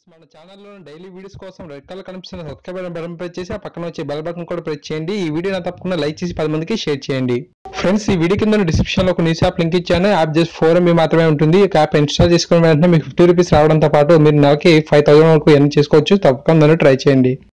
మన ఛానల్లో daily videos కోసం రెడ్ కలర్ కనిపిస్తున్న సబ్స్క్రైబ్ బటన్ ప్రెస్ చేసి ఆ పక్కన వచ్చే బెల్ బటన్ కూడా ప్రెస్ చేయండి. ఈ వీడియోని తప్పకుండా లైక్ చేసి 10 మందికి షేర్ చేయండి. ఫ్రెండ్స్, ఈ వీడియో కింద డిస్క్రిప్షన్ లో ఒక న్యూస్ యాప్ లింక్ ఇచ్చాను. యాప్ జస్ట్ 4 MB మాత్రమే ఉంటుంది. ఈ యాప్ ఇన్స్టాల్ చేసుకున్న వెంటనే మీకు 50 రూపీస్ రావడంతో పాటు మీరు నెలకి 5000 వరకు ఎర్న్ చేసుకోవచ్చు. తప్పకుండా ట్రై చేయండి.